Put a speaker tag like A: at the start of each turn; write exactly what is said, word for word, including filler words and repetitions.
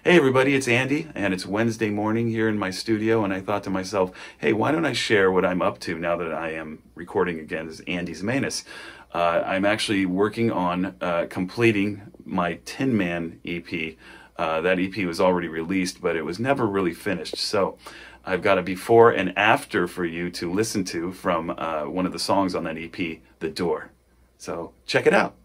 A: Hey everybody, it's Andy, and it's Wednesday morning here in my studio, and I thought to myself, hey, why don't I share what I'm up to now that I am recording again as andyzamenes. Uh, I'm actually working on uh, completing my Tinman E P. Uh, that E P was already released, but it was never really finished, so I've got a before and after for you to listen to from uh, one of the songs on that E P, The Door. So check it out.